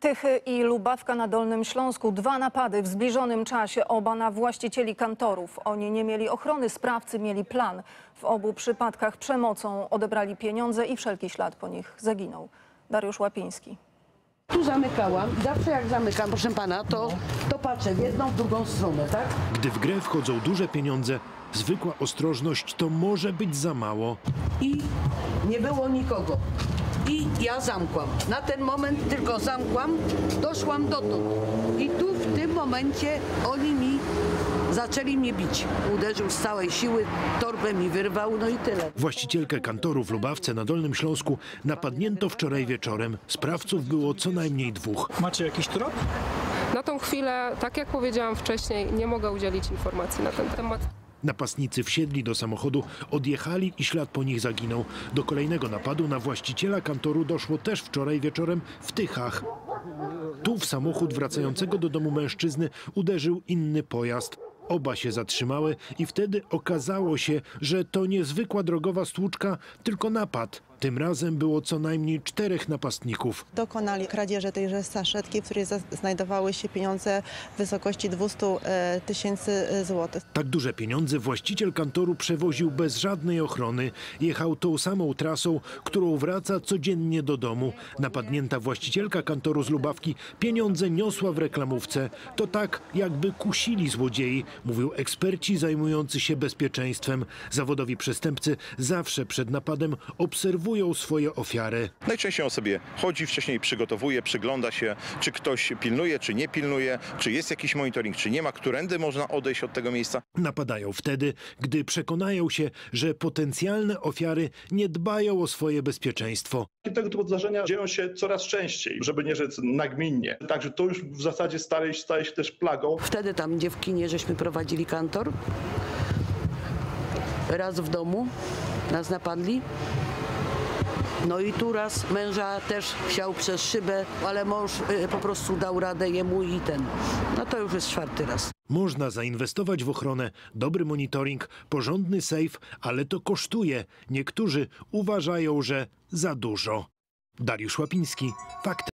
Tychy i Lubawka na Dolnym Śląsku. 2 napady w zbliżonym czasie, oba na właścicieli kantorów. Oni nie mieli ochrony, sprawcy mieli plan. W obu przypadkach przemocą odebrali pieniądze i wszelki ślad po nich zaginął. Dariusz Łapiński. Tu zamykałam. Zawsze jak zamykam, proszę pana, to patrzę w jedną, w drugą stronę, tak? Gdy w grę wchodzą duże pieniądze, zwykła ostrożność to może być za mało. I nie było nikogo. I ja zamkłam. Na ten moment tylko zamkłam, doszłam dotąd. I tu w tym momencie oni zaczęli mnie bić. Uderzył z całej siły, torbę mi wyrwał, no i tyle. Właścicielkę kantoru w Lubawce na Dolnym Śląsku napadnięto wczoraj wieczorem. Sprawców było co najmniej 2. Macie jakiś trop? Na tą chwilę, tak jak powiedziałam wcześniej, nie mogę udzielić informacji na ten temat. Napastnicy wsiedli do samochodu, odjechali i ślad po nich zaginął. Do kolejnego napadu na właściciela kantoru doszło też wczoraj wieczorem w Tychach. Tu w samochód wracającego do domu mężczyzny uderzył inny pojazd. Oba się zatrzymały i wtedy okazało się, że to niezwykła drogowa stłuczka, tylko napad. Tym razem było co najmniej 4 napastników. Dokonali kradzieży tejże saszetki, w której znajdowały się pieniądze w wysokości 200 000 złotych. Tak duże pieniądze właściciel kantoru przewoził bez żadnej ochrony. Jechał tą samą trasą, którą wraca codziennie do domu. Napadnięta właścicielka kantoru z Lubawki pieniądze niosła w reklamówce. To tak, jakby kusili złodziei, mówią eksperci zajmujący się bezpieczeństwem. Zawodowi przestępcy zawsze przed napadem obserwują swoje ofiary. Najczęściej on sobie chodzi, wcześniej przygotowuje, przygląda się, czy ktoś pilnuje, czy nie pilnuje, czy jest jakiś monitoring, czy nie ma, którędy można odejść od tego miejsca. Napadają wtedy, gdy przekonają się, że potencjalne ofiary nie dbają o swoje bezpieczeństwo. Tego typu zdarzenia dzieją się coraz częściej, żeby nie rzec nagminnie. Także to już w zasadzie staje się też plagą. Wtedy tam, gdzie w kinie żeśmy prowadzili kantor, raz w domu nas napadli. No i tu raz męża też chciał przez szybę, ale mąż po prostu dał radę jemu i no to już jest 4. raz. Można zainwestować w ochronę, dobry monitoring, porządny sejf, ale to kosztuje. Niektórzy uważają, że za dużo. Dariusz Łapiński, Fakty.